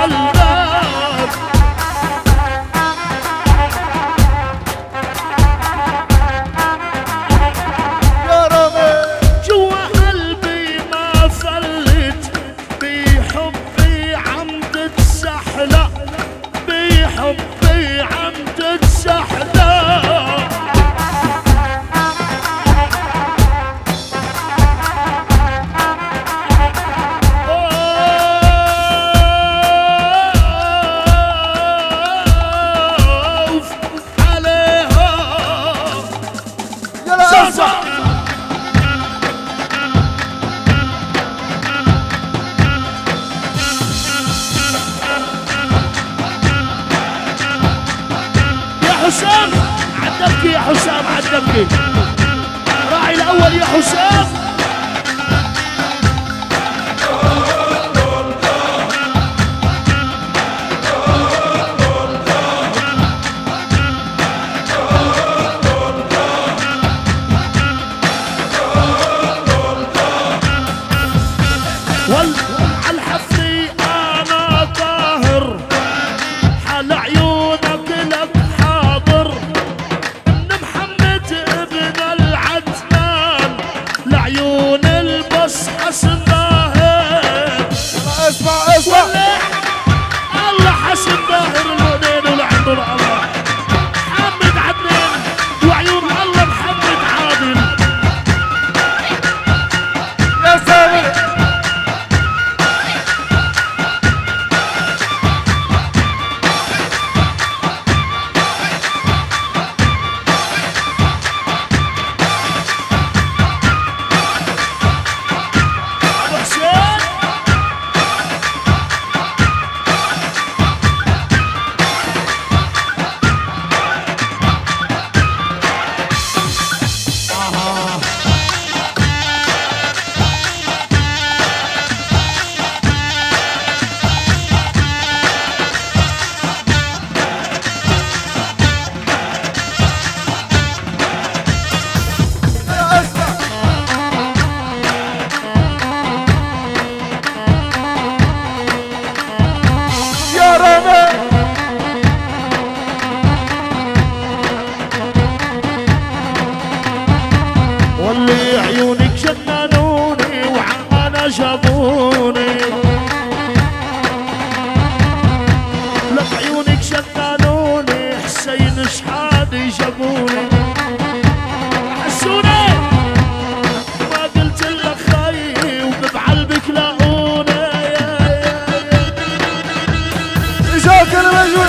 الباب. يا رامي جوا قلبي ما فلت بحبي عم تتسحلق، بحبي عم تتسحلق. حسام عالدبكي، يا حسام عالدبكي، راعي الاول يا حسام. وعالحفلي انا طاهر، حال عيونك لك حاضر، ان محمد ابن العدنان لعيون البص حسن باهر. اسمع اسمع الله حسن باهر المؤمنين ولعنده الله. محمد عدنان وعيون الله محمد عادل. يا سامي واللي عيونك جننوني وعنا جابوني، لك عيونك جننوني حسين شحادي جابوني. حسوني ما قلت لك خي وبقلبك لاقوني. اجاك المجهول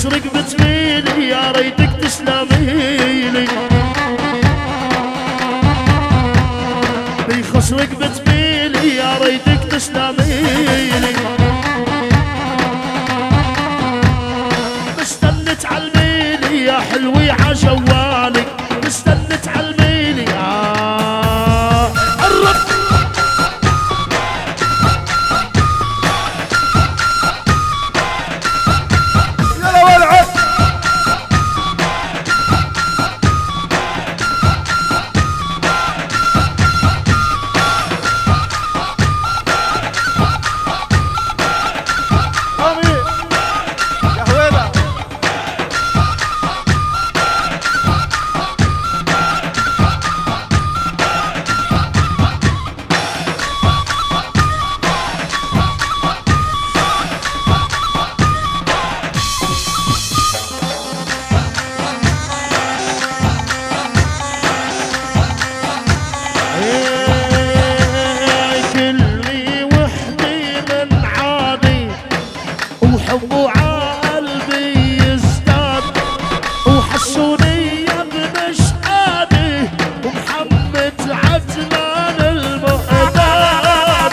رقبة ميلي يا ريتك تسلميلي بيخص رقبة ميلي يا ريتك تسلميلي مستنى تعلميلي يا حلوي عجوالك مستنى تعلميلي قرب يلا ولعت رامي يا حويلة كلي وحدي من عادي وحبه عقلبي يزداد وحسوني يا ابن شقادي ومحمد عجلان المعداد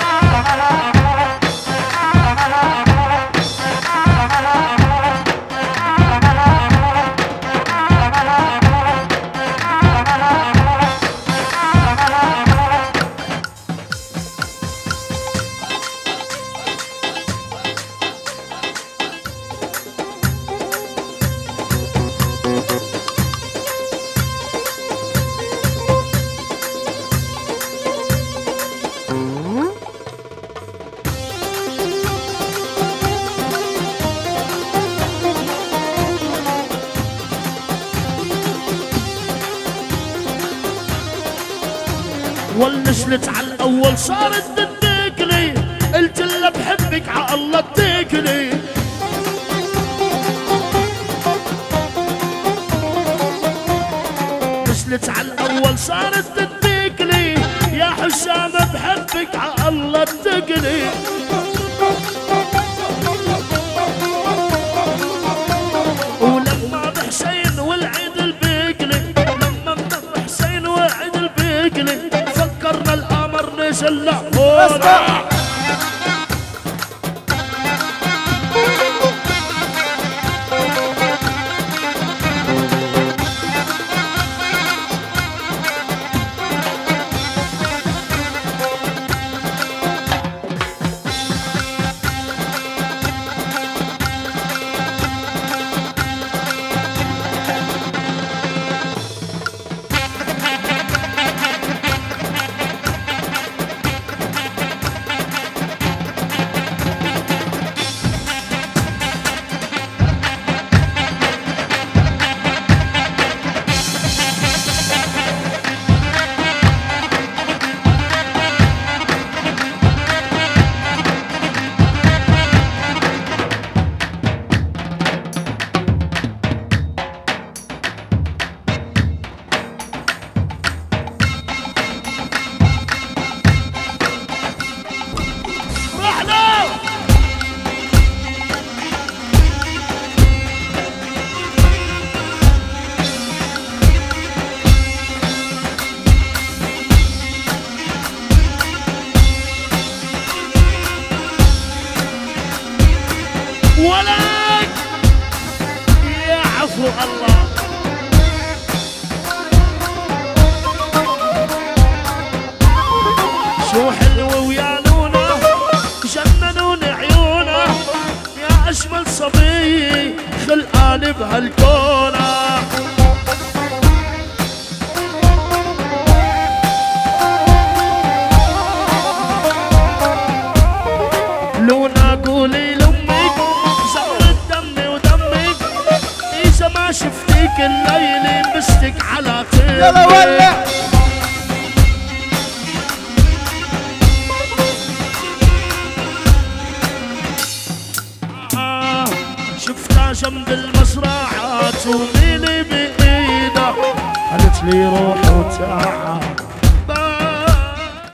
ونشلت على الاول صارت تدقلي قلت لها بحبك ع الله تدقلي نشلت على الاول صارت تدقلي يا حسام بحبك ع الله تدقلي ولما بحسين والعيد البقلي لما بحسين والعيد البقلي فكرنا القمر نزل لهونا ولك يا عفو الله شو حلوة ويا نونة جننوني عيونه يا أجمل صبي خلقاني بهالكونة لونا قولي لأمك زغرت دمي ودمك إذا ما شفتيك الليلة مستك على طيبك يلا ولع شفتها جنب المزرعة تونيلي بإيدها قالت لي روح وتعال